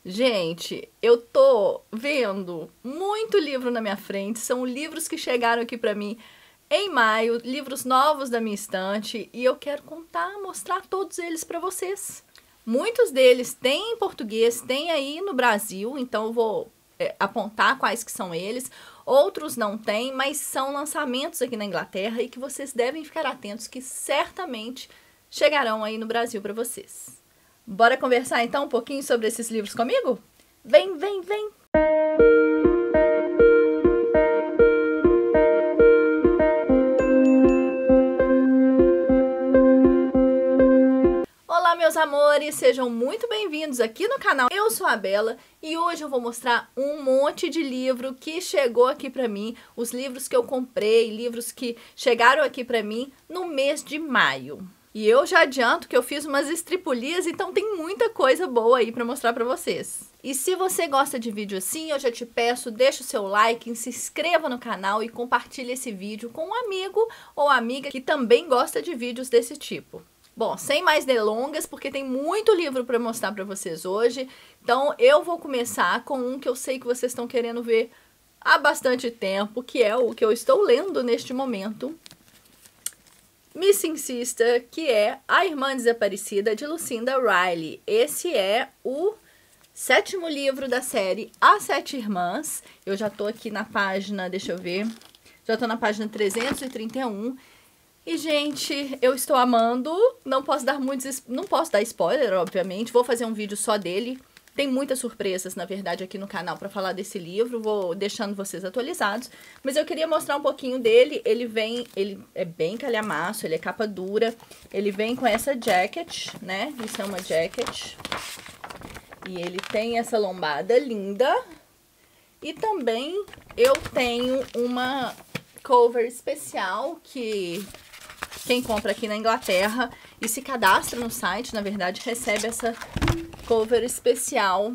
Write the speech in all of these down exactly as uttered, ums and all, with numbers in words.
Gente, eu tô vendo muito livro na minha frente, são livros que chegaram aqui pra mim em maio, livros novos da minha estante, e eu quero contar, mostrar todos eles pra vocês. Muitos deles têm em português, tem aí no Brasil, então eu vou é, apontar quais que são eles. Outros não têm, mas são lançamentos aqui na Inglaterra e que vocês devem ficar atentos, que certamente chegarão aí no Brasil pra vocês. Bora conversar então um pouquinho sobre esses livros comigo? Vem, vem, vem! Olá, meus amores! Sejam muito bem-vindos aqui no canal. Eu sou a Bela e hoje eu vou mostrar um monte de livro que chegou aqui pra mim, os livros que eu comprei, livros que chegaram aqui pra mim no mês de maio. E eu já adianto que eu fiz umas estripulias, então tem muita coisa boa aí pra mostrar pra vocês. E se você gosta de vídeo assim, eu já te peço, deixa o seu like, se inscreva no canal e compartilhe esse vídeo com um amigo ou amiga que também gosta de vídeos desse tipo. Bom, sem mais delongas, porque tem muito livro para mostrar para vocês hoje, então eu vou começar com um que eu sei que vocês estão querendo ver há bastante tempo, que é o que eu estou lendo neste momento, Missing Sister, que é A Irmã Desaparecida, de Lucinda Riley. Esse é o sétimo livro da série As Sete Irmãs. Eu já tô aqui na página, deixa eu ver, já tô na página trezentos e trinta e um. E, gente, eu estou amando, não posso dar muitos, não posso dar spoiler, obviamente, vou fazer um vídeo só dele. Tem muitas surpresas, na verdade, aqui no canal para falar desse livro, vou deixando vocês atualizados. Mas eu queria mostrar um pouquinho dele, ele vem, ele é bem calhamaço, ele é capa dura. Ele vem com essa jacket, né, isso é uma jacket. E ele tem essa lombada linda. E também eu tenho uma cover especial que quem compra aqui na Inglaterra e se cadastra no site, na verdade, recebe essa cover especial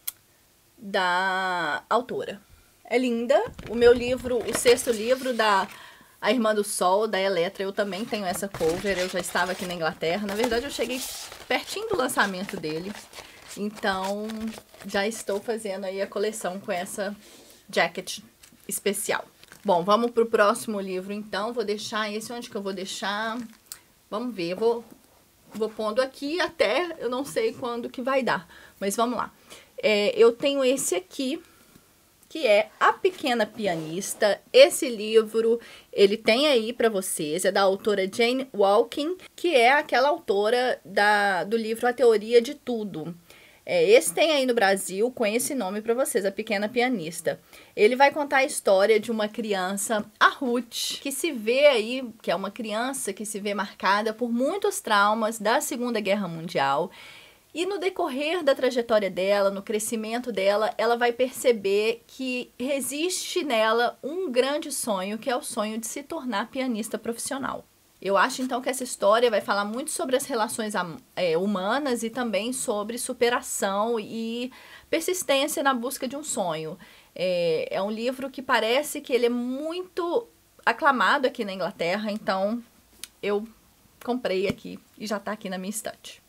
da autora. É linda. O meu livro, o sexto livro da A Irmã do Sol, da Eletra, eu também tenho essa cover. Eu já estava aqui na Inglaterra. Na verdade, eu cheguei pertinho do lançamento dele. Então, já estou fazendo aí a coleção com essa jacket especial. Bom, vamos pro próximo livro, então. Vou deixar esse, onde que eu vou deixar? Vamos ver, eu vou, vou pondo aqui até, eu não sei quando que vai dar. Mas vamos lá. É, eu tenho esse aqui, que é A Pequena Pianista. Esse livro, ele tem aí pra vocês, é da autora Jane Walkin, que é aquela autora da, do livro A Teoria de Tudo. É, esse tem aí no Brasil com esse nome para vocês, A Pequena Pianista. Ele vai contar a história de uma criança, a Ruth, que se vê aí, que é uma criança que se vê marcada por muitos traumas da Segunda Guerra Mundial. E no decorrer da trajetória dela, no crescimento dela, ela vai perceber que existe nela um grande sonho, que é o sonho de se tornar pianista profissional. Eu acho, então, que essa história vai falar muito sobre as relações é, humanas e também sobre superação e persistência na busca de um sonho. É, é um livro que parece que ele é muito aclamado aqui na Inglaterra, então eu comprei aqui e já está aqui na minha estante.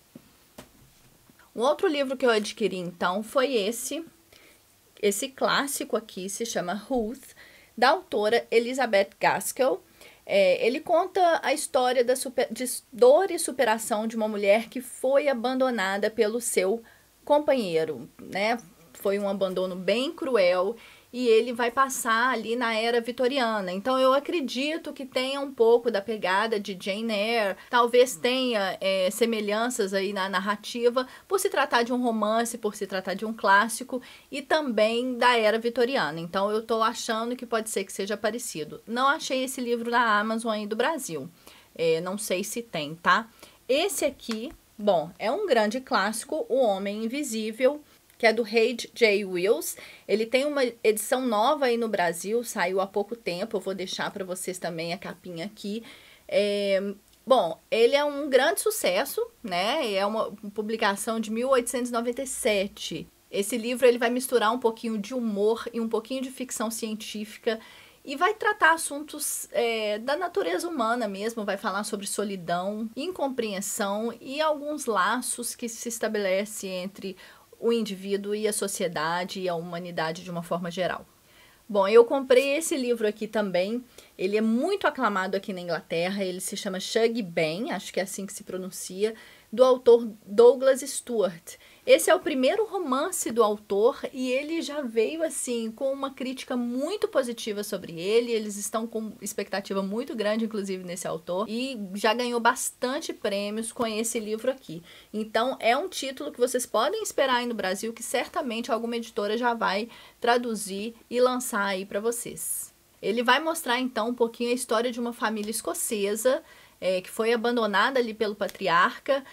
Um outro livro que eu adquiri, então, foi esse. Esse clássico aqui se chama Ruth, da autora Elizabeth Gaskell. É, ele conta a história da super, de dor e superação de uma mulher que foi abandonada pelo seu companheiro, né? Foi um abandono bem cruel e ele vai passar ali na era vitoriana. Então eu acredito que tenha um pouco da pegada de Jane Eyre, talvez tenha é, semelhanças aí na narrativa, por se tratar de um romance, por se tratar de um clássico e também da era vitoriana. Então eu tô achando que pode ser que seja parecido. Não achei esse livro na Amazon aí do Brasil, é, não sei se tem, tá? Esse aqui, bom, é um grande clássico, O Homem Invisível, que é do H J Wells. Ele tem uma edição nova aí no Brasil, saiu há pouco tempo, eu vou deixar para vocês também a capinha aqui. É, bom, ele é um grande sucesso, né? É uma publicação de mil oitocentos e noventa e sete. Esse livro ele vai misturar um pouquinho de humor e um pouquinho de ficção científica e vai tratar assuntos é, da natureza humana mesmo, vai falar sobre solidão, incompreensão e alguns laços que se estabelecem entre o indivíduo e a sociedade e a humanidade de uma forma geral. Bom, eu comprei esse livro aqui também, ele é muito aclamado aqui na Inglaterra, ele se chama Shuggie Bain, acho que é assim que se pronuncia, do autor Douglas Stuart. Esse é o primeiro romance do autor e ele já veio assim com uma crítica muito positiva sobre ele, eles estão com expectativa muito grande inclusive nesse autor e já ganhou bastante prêmios com esse livro aqui. Então é um título que vocês podem esperar aí no Brasil que certamente alguma editora já vai traduzir e lançar aí para vocês. Ele vai mostrar então um pouquinho a história de uma família escocesa é, que foi abandonada ali pelo patriarca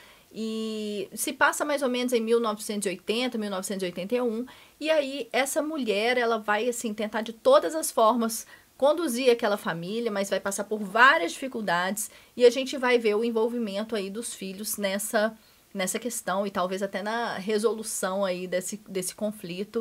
e se passa mais ou menos em mil novecentos e oitenta, mil novecentos e oitenta e um, e aí essa mulher, ela vai assim tentar de todas as formas conduzir aquela família, mas vai passar por várias dificuldades e a gente vai ver o envolvimento aí dos filhos nessa, nessa questão e talvez até na resolução aí desse, desse conflito.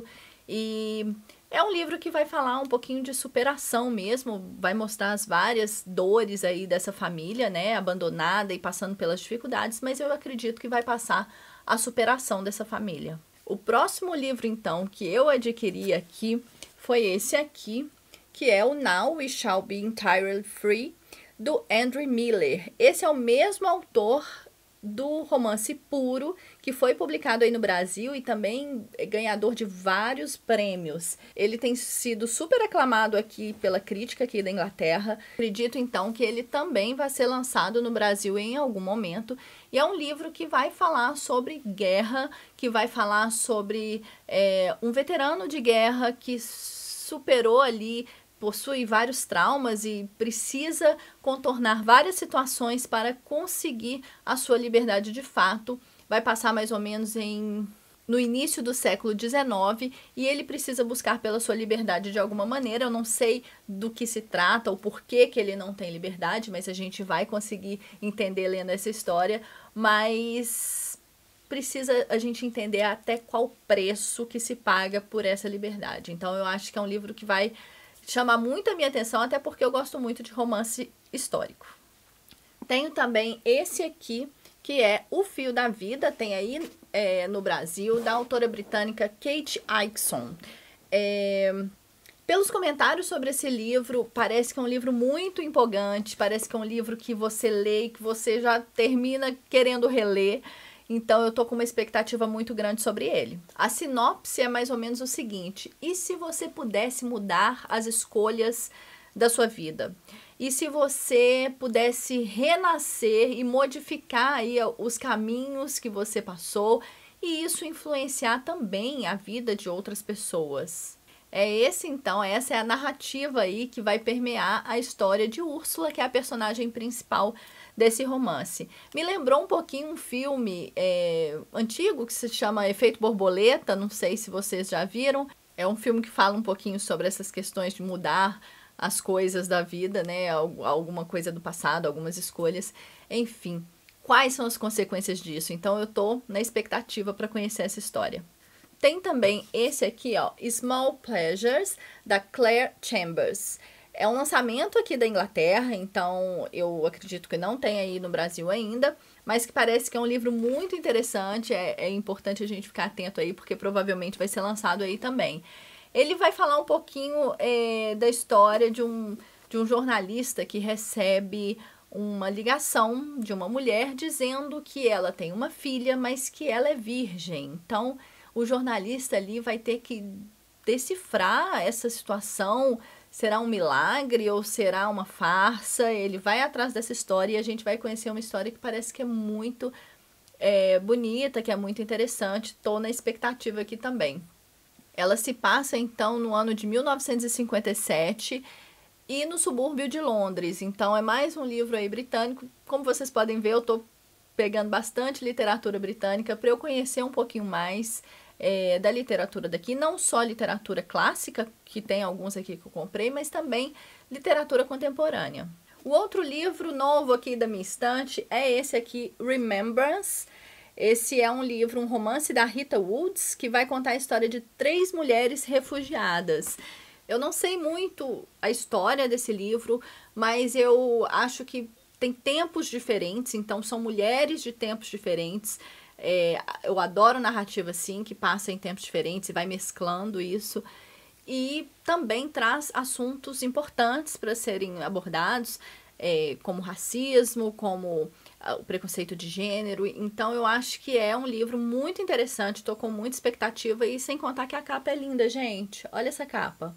E é um livro que vai falar um pouquinho de superação mesmo, vai mostrar as várias dores aí dessa família, né, abandonada e passando pelas dificuldades, mas eu acredito que vai passar a superação dessa família. O próximo livro, então, que eu adquiri aqui foi esse aqui, que é o Now We Shall Be Entirely Free, do Andrew Miller. Esse é o mesmo autor do romance Puro, que foi publicado aí no Brasil e também é ganhador de vários prêmios. Ele tem sido super aclamado aqui pela crítica aqui da Inglaterra. Acredito então que ele também vai ser lançado no Brasil em algum momento. E é um livro que vai falar sobre guerra, que vai falar sobre é, um veterano de guerra que superou ali, possui vários traumas e precisa contornar várias situações para conseguir a sua liberdade de fato. Vai passar mais ou menos em, no início do século dezenove e ele precisa buscar pela sua liberdade de alguma maneira. Eu não sei do que se trata ou por que que ele não tem liberdade, mas a gente vai conseguir entender lendo essa história. Mas precisa a gente entender até qual preço que se paga por essa liberdade. Então eu acho que é um livro que vai chama muito a minha atenção, até porque eu gosto muito de romance histórico. Tenho também esse aqui, que é O Fio da Vida, tem aí é, no Brasil, da autora britânica Kate Higginson. É, pelos comentários sobre esse livro, parece que é um livro muito empolgante, parece que é um livro que você lê e que você já termina querendo reler. Então, eu tô com uma expectativa muito grande sobre ele. A sinopse é mais ou menos o seguinte: e se você pudesse mudar as escolhas da sua vida? E se você pudesse renascer e modificar aí os caminhos que você passou e isso influenciar também a vida de outras pessoas? É esse então, essa é a narrativa aí que vai permear a história de Úrsula, que é a personagem principal desse romance. Me lembrou um pouquinho um filme é, antigo que se chama Efeito Borboleta, não sei se vocês já viram. É um filme que fala um pouquinho sobre essas questões de mudar as coisas da vida, né? Alguma coisa do passado, algumas escolhas. Enfim, quais são as consequências disso? Então eu tô na expectativa para conhecer essa história. Tem também esse aqui, ó, Small Pleasures, da Claire Chambers. É um lançamento aqui da Inglaterra, então eu acredito que não tem aí no Brasil ainda, mas que parece que é um livro muito interessante, é, é importante a gente ficar atento aí, porque provavelmente vai ser lançado aí também. Ele vai falar um pouquinho é, da história de um, de um jornalista que recebe uma ligação de uma mulher dizendo que ela tem uma filha, mas que ela é virgem. Então, o jornalista ali vai ter que decifrar essa situação. Será um milagre ou será uma farsa? Ele vai atrás dessa história e a gente vai conhecer uma história que parece que é muito é, bonita, que é muito interessante. Estou na expectativa aqui também. Ela se passa, então, no ano de mil novecentos e cinquenta e sete e no subúrbio de Londres. Então, é mais um livro aí britânico. Como vocês podem ver, eu estou pegando bastante literatura britânica para eu conhecer um pouquinho mais É, da literatura daqui, não só literatura clássica, que tem alguns aqui que eu comprei, mas também literatura contemporânea. O outro livro novo aqui da minha estante é esse aqui, Remembrance. Esse é um livro, um romance da Rita Woods, que vai contar a história de três mulheres refugiadas. Eu não sei muito a história desse livro, mas eu acho que tem tempos diferentes, então são mulheres de tempos diferentes. É, eu adoro narrativa, assim, que passa em tempos diferentes e vai mesclando isso. E também traz assuntos importantes para serem abordados, é, como racismo, como o preconceito de gênero. Então eu acho que é um livro muito interessante, tô com muita expectativa, e sem contar que a capa é linda, gente. Olha essa capa.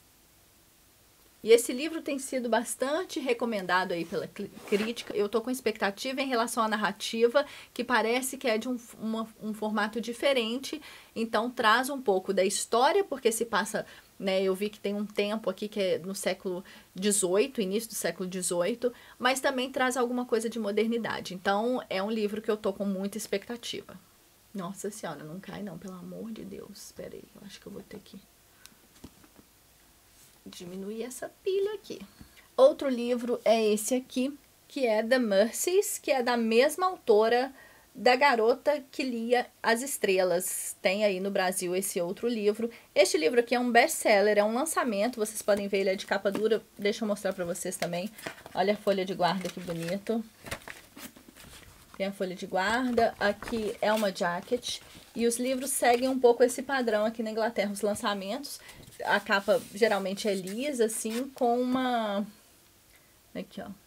E esse livro tem sido bastante recomendado aí pela crítica. Eu tô com expectativa em relação à narrativa, que parece que é de um, uma, um formato diferente. Então traz um pouco da história, porque se passa, né, eu vi que tem um tempo aqui que é no século dezoito, início do século dezoito, mas também traz alguma coisa de modernidade. Então é um livro que eu tô com muita expectativa. Nossa senhora, não cai não, pelo amor de Deus. Espera aí, eu acho que eu vou ter que diminuir essa pilha aqui. Outro livro é esse aqui, que é The Mercies, que é da mesma autora da Garota que Lia as Estrelas. Tem aí no Brasil esse outro livro. Este livro aqui é um best-seller, é um lançamento, vocês podem ver, ele é de capa dura. Deixa eu mostrar pra vocês também. Olha a folha de guarda, que bonito. Tem a folha de guarda, aqui é uma jacket, e os livros seguem um pouco esse padrão aqui na Inglaterra, os lançamentos. A capa geralmente é lisa, assim, com uma... Aqui, ó.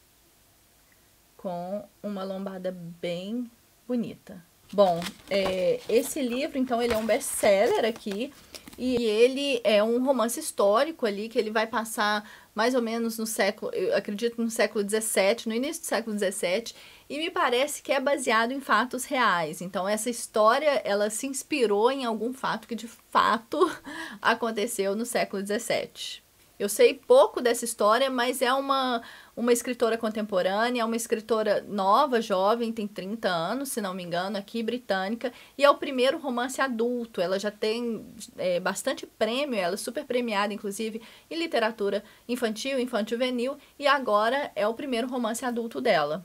Com uma lombada bem bonita. Bom, é, esse livro, então, ele é um best-seller aqui. E ele é um romance histórico ali, que ele vai passar mais ou menos no século... Eu acredito no século dezessete, no início do século dezessete. E me parece que é baseado em fatos reais. Então, essa história, ela se inspirou em algum fato que, de fato, aconteceu no século dezessete. Eu sei pouco dessa história, mas é uma, uma escritora contemporânea, é uma escritora nova, jovem, tem trinta anos, se não me engano, aqui, britânica, e é o primeiro romance adulto. Ela já tem é, bastante prêmio, ela é super premiada, inclusive, em literatura infantil, infanto-juvenil, e agora é o primeiro romance adulto dela.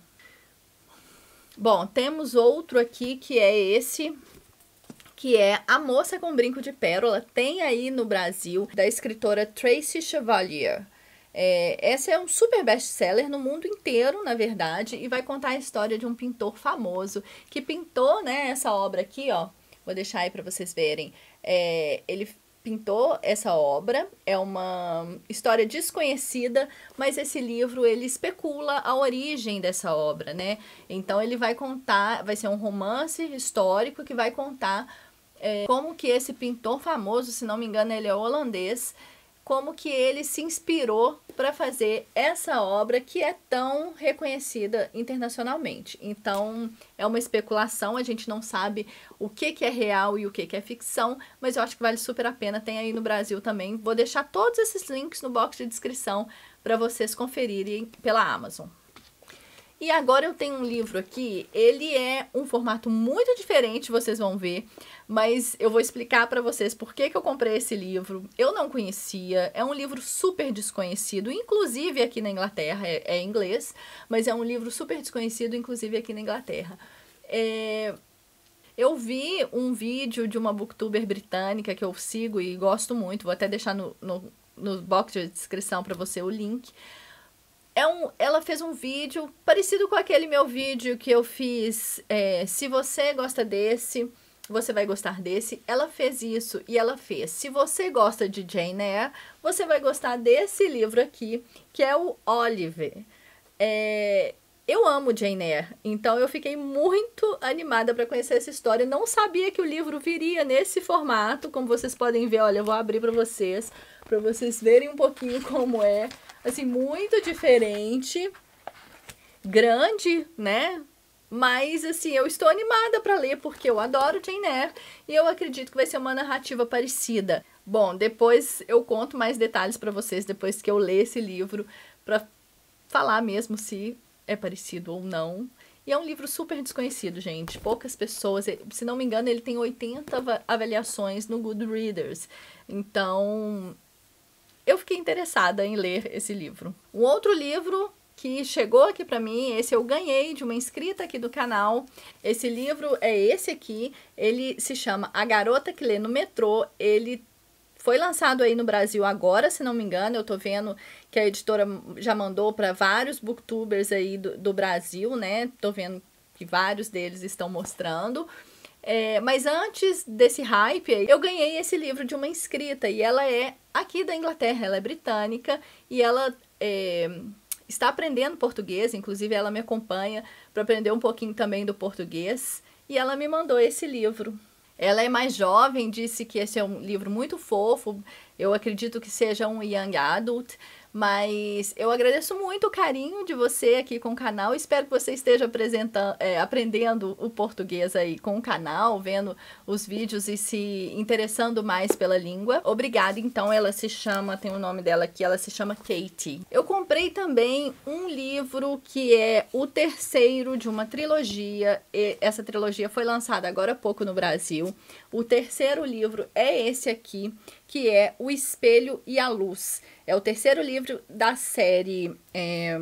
Bom, temos outro aqui que é esse, que é A Moça com Brinco de Pérola. Tem aí no Brasil, da escritora Tracy Chevalier. É, essa é um super best-seller no mundo inteiro, na verdade, e vai contar a história de um pintor famoso que pintou, né, essa obra aqui, ó. Vou deixar aí para vocês verem. É, ele pintou essa obra, é uma história desconhecida, mas esse livro, ele especula a origem dessa obra, né? Então, ele vai contar, vai ser um romance histórico que vai contar é, como que esse pintor famoso, se não me engano, ele é holandês, como que ele se inspirou para fazer essa obra que é tão reconhecida internacionalmente. Então, é uma especulação, a gente não sabe o que, que é real e o que, que é ficção, mas eu acho que vale super a pena, tem aí no Brasil também. Vou deixar todos esses links no box de descrição para vocês conferirem pela Amazon. E agora eu tenho um livro aqui, ele é um formato muito diferente, vocês vão ver, mas eu vou explicar para vocês por que que eu comprei esse livro. Eu não conhecia, é um livro super desconhecido, inclusive aqui na Inglaterra, é, é inglês, mas é um livro super desconhecido, inclusive aqui na Inglaterra. É... Eu vi um vídeo de uma booktuber britânica que eu sigo e gosto muito, vou até deixar no, no, no box de descrição para você o link. É um, ela fez um vídeo parecido com aquele meu vídeo que eu fiz, é, se você gosta desse, você vai gostar desse. Ela fez isso e ela fez, se você gosta de Jane Eyre, você vai gostar desse livro aqui, que é o Oliver. É, eu amo Jane Eyre, então eu fiquei muito animada para conhecer essa história. Não sabia que o livro viria nesse formato, como vocês podem ver. Olha, eu vou abrir para vocês, para vocês verem um pouquinho como é. Assim, muito diferente, grande, né? Mas, assim, eu estou animada para ler, porque eu adoro Jane Eyre e eu acredito que vai ser uma narrativa parecida. Bom, depois eu conto mais detalhes para vocês, depois que eu ler esse livro, para falar mesmo se é parecido ou não. E é um livro super desconhecido, gente. Poucas pessoas, se não me engano, ele tem oitenta avaliações no Goodreads. Então, eu fiquei interessada em ler esse livro. Um outro livro que chegou aqui pra mim, esse eu ganhei de uma inscrita aqui do canal. Esse livro é esse aqui, ele se chama A Garota que Lê no Metrô. Ele foi lançado aí no Brasil agora, se não me engano. Eu tô vendo que a editora já mandou para vários booktubers aí do, do Brasil, né? Tô vendo que vários deles estão mostrando. É, mas antes desse hype, eu ganhei esse livro de uma inscrita, e ela é aqui da Inglaterra, ela é britânica, e ela é, está aprendendo português, inclusive ela me acompanha para aprender um pouquinho também do português, e ela me mandou esse livro. Ela é mais jovem, disse que esse é um livro muito fofo, eu acredito que seja um young adult, mas eu agradeço muito o carinho de você aqui com o canal, espero que você esteja apresentando, é, aprendendo o português aí com o canal, vendo os vídeos e se interessando mais pela língua. Obrigada, então, ela se chama, tem o nome dela aqui, ela se chama Katie. Eu comprei também um livro que é o terceiro de uma trilogia, e essa trilogia foi lançada agora há pouco no Brasil. O terceiro livro é esse aqui, que é O Espelho e a Luz. É o terceiro livro da série é,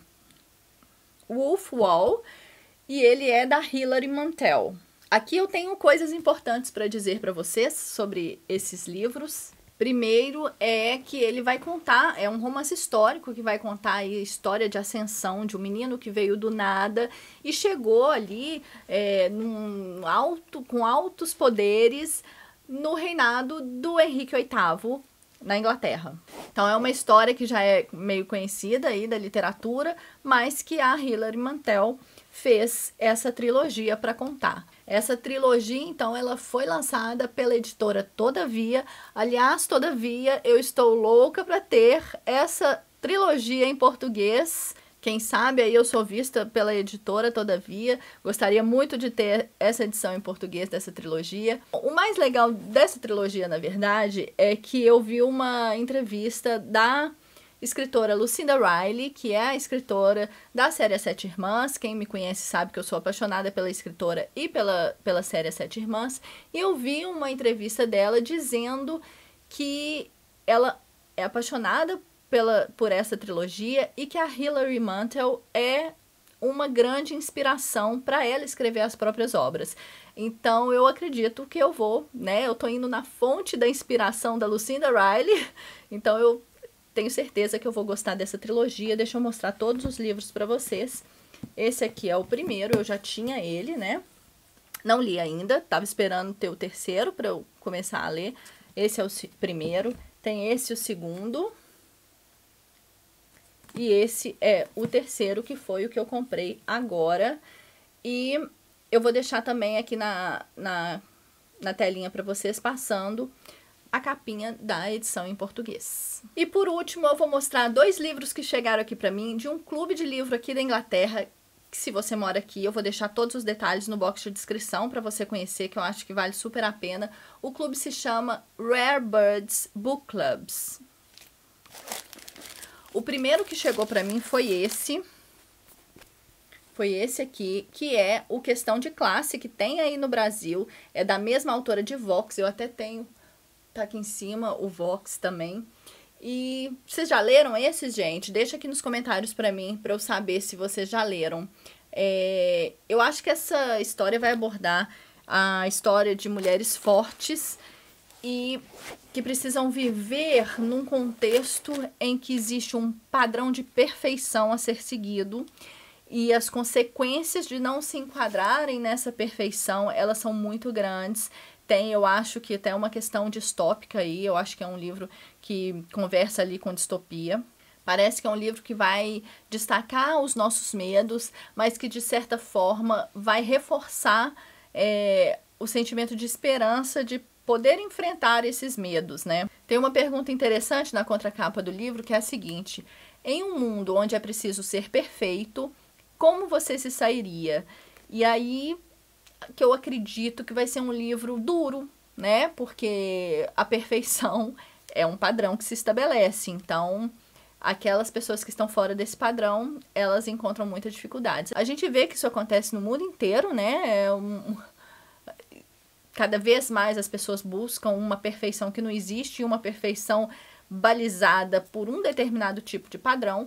Wolf Wall, e ele é da Hilary Mantel. Aqui eu tenho coisas importantes para dizer para vocês sobre esses livros. Primeiro é que ele vai contar, é um romance histórico que vai contar a história de ascensão de um menino que veio do nada e chegou ali é, num alto, com altos poderes no reinado do Henrique oitavo, na Inglaterra. Então é uma história que já é meio conhecida aí da literatura, mas que a Hilary Mantel fez essa trilogia para contar. Essa trilogia, então, ela foi lançada pela editora Todavia. Aliás, Todavia, eu estou louca para ter essa trilogia em português. Quem sabe aí eu sou vista pela editora Todavia. Gostaria muito de ter essa edição em português dessa trilogia. O mais legal dessa trilogia, na verdade, é que eu vi uma entrevista da escritora Lucinda Riley, que é a escritora da série As Sete Irmãs. Quem me conhece sabe que eu sou apaixonada pela escritora e pela, pela série As Sete Irmãs. E eu vi uma entrevista dela dizendo que ela é apaixonada Pela, por essa trilogia e que a Hilary Mantel é uma grande inspiração para ela escrever as próprias obras. Então eu acredito que eu vou, né? Eu tô indo na fonte da inspiração da Lucinda Riley, então eu tenho certeza que eu vou gostar dessa trilogia. Deixa eu mostrar todos os livros para vocês. Esse aqui é o primeiro, eu já tinha ele, né? Não li ainda, tava esperando ter o terceiro para eu começar a ler. Esse é o primeiro, tem esse o segundo. E esse é o terceiro, que foi o que eu comprei agora. E eu vou deixar também aqui na, na, na telinha para vocês, passando a capinha da edição em português. E por último, eu vou mostrar dois livros que chegaram aqui para mim, de um clube de livro aqui da Inglaterra, que se você mora aqui, eu vou deixar todos os detalhes no box de descrição para você conhecer, que eu acho que vale super a pena. O clube se chama Rare Birds Book Clubs. O primeiro que chegou para mim foi esse, foi esse aqui, que é o Questão de Classe, que tem aí no Brasil, é da mesma autora de Vox, eu até tenho, tá aqui em cima, o Vox também. E vocês já leram esses, gente? Deixa aqui nos comentários para mim, para eu saber se vocês já leram. É, eu acho que essa história vai abordar a história de mulheres fortes e que precisam viver num contexto em que existe um padrão de perfeição a ser seguido, e as consequências de não se enquadrarem nessa perfeição, elas são muito grandes. Tem, eu acho que até uma questão distópica aí, eu acho que é um livro que conversa ali com distopia. Parece que é um livro que vai destacar os nossos medos, mas que de certa forma vai reforçar é, o sentimento de esperança de poder enfrentar esses medos, né? Tem uma pergunta interessante na contracapa do livro, que é a seguinte: em um mundo onde é preciso ser perfeito, como você se sairia? E aí que eu acredito que vai ser um livro duro, né? Porque a perfeição é um padrão que se estabelece, então aquelas pessoas que estão fora desse padrão, elas encontram muitas dificuldades. A gente vê que isso acontece no mundo inteiro, né? É um... Cada vez mais as pessoas buscam uma perfeição que não existe, uma perfeição balizada por um determinado tipo de padrão.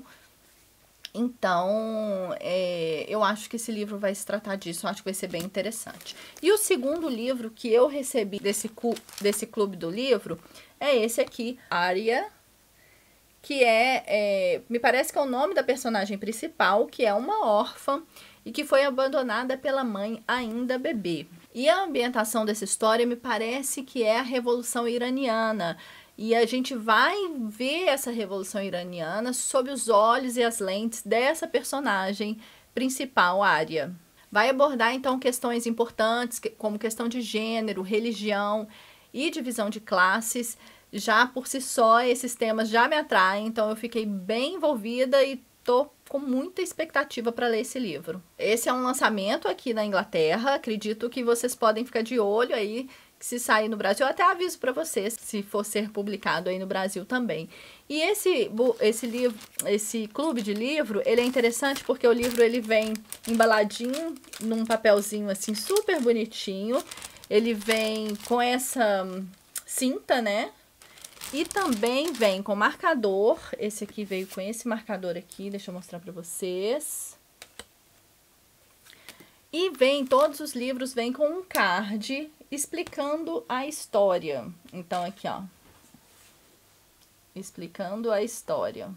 Então, é, eu acho que esse livro vai se tratar disso, eu acho que vai ser bem interessante. E o segundo livro que eu recebi desse, desse clube do livro é esse aqui, Arya, que é, é, me parece que é o nome da personagem principal, que é uma órfã, e que foi abandonada pela mãe ainda bebê. E a ambientação dessa história me parece que é a Revolução Iraniana. E a gente vai ver essa Revolução Iraniana sob os olhos e as lentes dessa personagem principal, Arya. Vai abordar, então, questões importantes, como questão de gênero, religião e divisão de classes. Já por si só, esses temas já me atraem, então eu fiquei bem envolvida e tô com muita expectativa para ler esse livro. Esse é um lançamento aqui na Inglaterra, acredito que vocês podem ficar de olho aí, se sair no Brasil, eu até aviso para vocês, se for ser publicado aí no Brasil também. E esse, esse livro, esse clube de livro, ele é interessante porque o livro ele vem embaladinho num papelzinho assim super bonitinho, ele vem com essa cinta, né? E também vem com marcador, esse aqui veio com esse marcador aqui, deixa eu mostrar para vocês. E vem, todos os livros vêm com um card explicando a história. Então, aqui, ó. Explicando a história.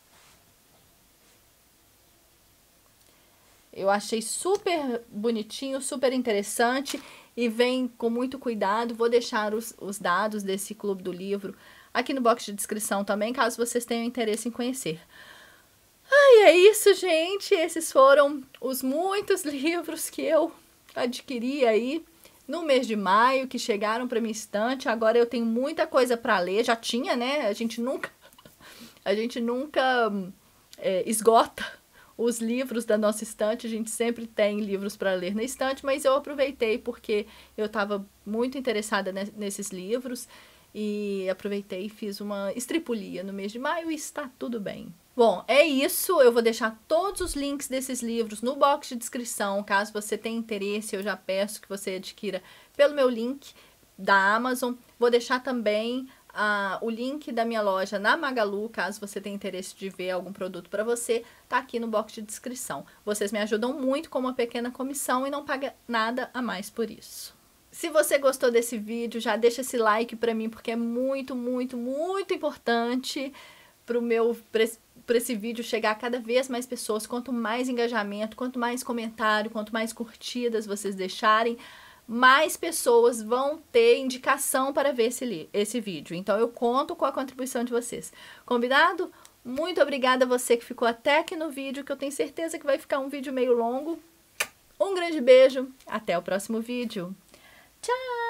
Eu achei super bonitinho, super interessante e vem com muito cuidado. Vou deixar os, os dados desse clube do livro aqui no box de descrição também, caso vocês tenham interesse em conhecer. Ai, é isso, gente. Esses foram os muitos livros que eu adquiri aí no mês de maio, que chegaram para minha estante. Agora eu tenho muita coisa para ler. Já tinha, né? A gente nunca, a gente nunca é, esgota os livros da nossa estante. A gente sempre tem livros para ler na estante, mas eu aproveitei porque eu estava muito interessada nesses livros e aproveitei e fiz uma estripulia no mês de maio e está tudo bem. Bom, é isso. Eu vou deixar todos os links desses livros no box de descrição. Caso você tenha interesse, eu já peço que você adquira pelo meu link da Amazon. Vou deixar também uh, o link da minha loja na Magalu, caso você tenha interesse de ver algum produto para você, tá aqui no box de descrição. Vocês me ajudam muito com uma pequena comissão e não paga nada a mais por isso. Se você gostou desse vídeo, já deixa esse like para mim, porque é muito, muito, muito importante para o meu... para esse vídeo chegar a cada vez mais pessoas. Quanto mais engajamento, quanto mais comentário, quanto mais curtidas vocês deixarem, mais pessoas vão ter indicação para ver esse, esse vídeo. Então eu conto com a contribuição de vocês. Combinado? Muito obrigada a você que ficou até aqui no vídeo, que eu tenho certeza que vai ficar um vídeo meio longo. Um grande beijo, até o próximo vídeo. Tchau!